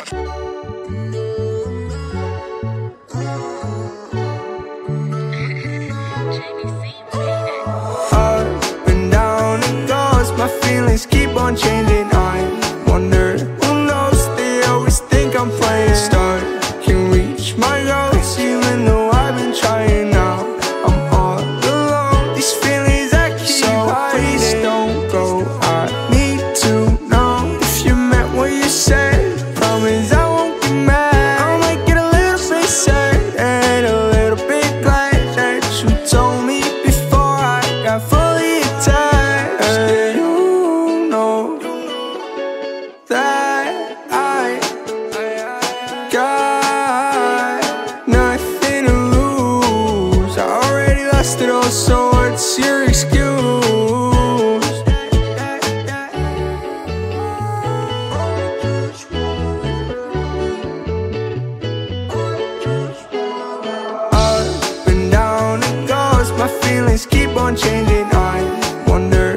Up and down it goes, my feelings keep on changing. I wonder who knows, they always think I'm playing. Start, can reach my goals, even though I've been trying now. I'm all alone, these feelings I keep hiding. Please don't go, I need to know if you meant what you said. Promise I won't get mad. I might get a little bit sad and a little bit glad that you told me before I got fully attached. And you know that I got nothing to lose. I already lost it all, so what's your excuse? Up and down it goes, my feelings keep on changing. I wonder